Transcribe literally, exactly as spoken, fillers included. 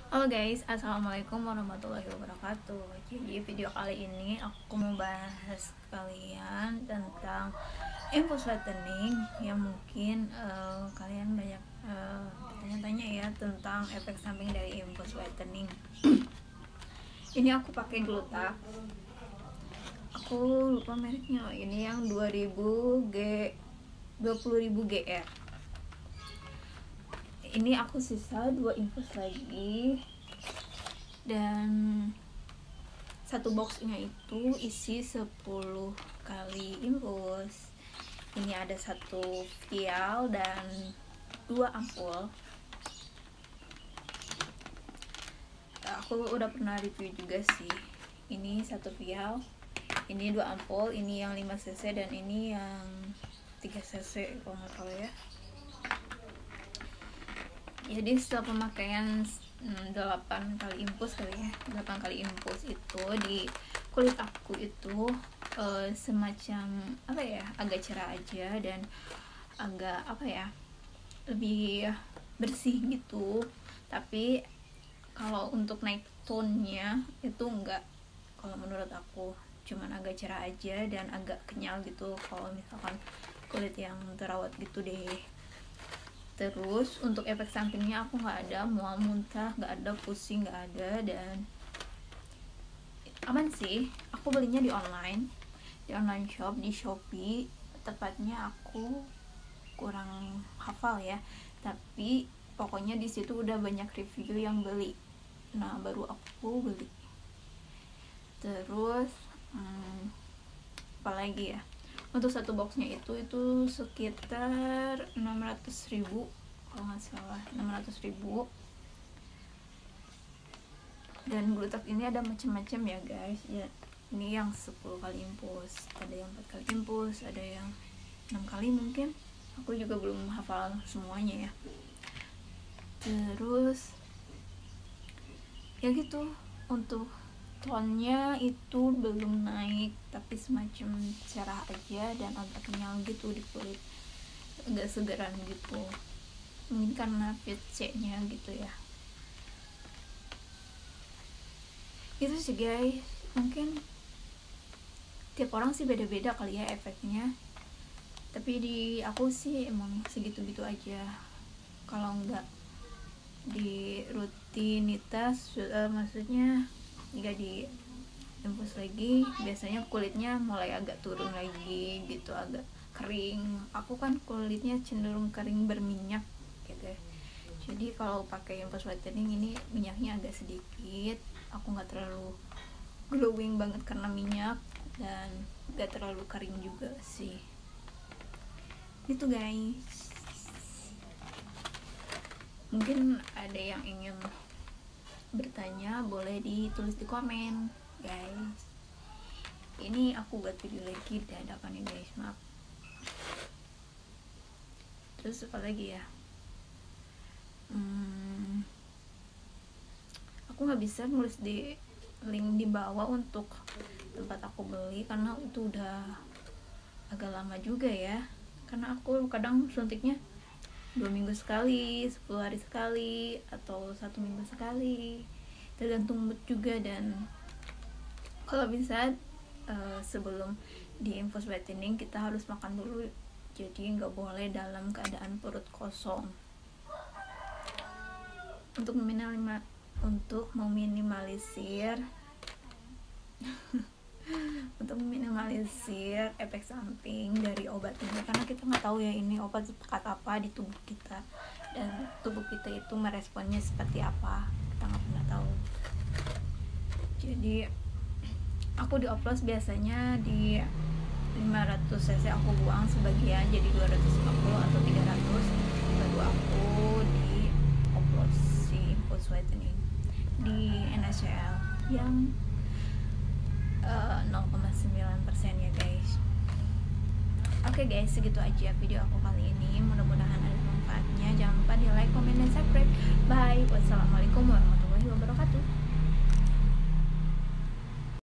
Halo guys, assalamualaikum warahmatullahi wabarakatuh. Jadi video kali ini aku mau bahas kalian tentang impulse whitening yang mungkin uh, kalian banyak uh, bertanya-tanya ya tentang efek samping dari impulse whitening. Ini aku pakai Glutak. Aku lupa mereknya. Ini yang dua ribu G dua puluh ribu G R. Ini aku sisa dua infus lagi, dan satu boxnya itu isi sepuluh kali infus. Ini ada satu vial dan dua ampul. Aku udah pernah review juga sih. Ini satu vial, ini dua ampul, ini yang lima cc dan ini yang tiga cc kalau nggak salah ya. Jadi setelah pemakaian delapan kali infus kali ya delapan kali infus itu di kulit aku itu e, semacam apa ya, agak cerah aja dan agak apa ya, lebih bersih gitu. Tapi kalau untuk naik tone-nya itu enggak, kalau menurut aku cuman agak cerah aja dan agak kenyal gitu kalau misalkan kulit yang terawat gitu deh. Terus untuk efek sampingnya aku nggak ada mual muntah, nggak ada pusing, nggak ada, dan aman sih. Aku belinya di online, di online shop, di Shopee tepatnya. Aku kurang hafal ya, tapi pokoknya di situ udah banyak review yang beli, nah baru aku beli. Terus hmm, apalagi ya, untuk satu boxnya itu itu sekitar enam ratus ribu kalau nggak salah, enam ratus ribu. Dan Glutak ini ada macam-macam ya guys ya. Ini yang sepuluh kali infus, ada yang empat kali infus, ada yang enam kali mungkin. Aku juga belum hafal semuanya ya. Terus ya gitu, untuk tonnya itu belum naik, tapi semacam cerah aja dan agak kenyal gitu di kulit, agak segeran gitu, mungkin karena V C nya gitu ya. Itu sih guys, mungkin tiap orang sih beda-beda kali ya efeknya, tapi di aku sih emang segitu-gitu aja. Kalau enggak di rutinitas, uh, maksudnya jika di infus lagi, biasanya kulitnya mulai agak turun lagi gitu, agak kering. Aku kan kulitnya cenderung kering berminyak gitu ya. Jadi kalau pakai infus whitening ini minyaknya agak sedikit. Aku nggak terlalu glowing banget karena minyak, dan nggak terlalu kering juga sih. Gitu guys. Mungkin ada yang ingin bertanya, boleh ditulis di komen guys. Ini aku buat video lagi dadakan nih guys, maaf. Terus apa lagi ya, hmm, aku nggak bisa nulis di link di bawah untuk tempat aku beli karena itu udah agak lama juga ya, karena aku kadang suntiknya dua minggu sekali, sepuluh hari sekali, atau satu minggu sekali, tergantung mood juga. Dan kalau bisa uh, sebelum di infus whitening kita harus makan dulu, jadi nggak boleh dalam keadaan perut kosong. Untuk meminima, untuk meminimalisir untuk meminimalisir efek samping dari obat ini, karena kita nggak tahu ya ini obat sepekat apa di tubuh kita, dan tubuh kita itu meresponnya seperti apa, kita nggak pernah tahu. Jadi aku dioplos biasanya di lima ratus cc, aku buang sebagian jadi dua ratus lima puluh atau tiga ratus, baru aku dioplos si infus whitening di N A C L yang Uh, nol koma sembilan persen ya guys. Oke okay guys, segitu aja video aku kali ini, mudah-mudahan ada manfaatnya. Jangan lupa di like, comment, dan subscribe. Bye. Wassalamualaikum warahmatullahi wabarakatuh.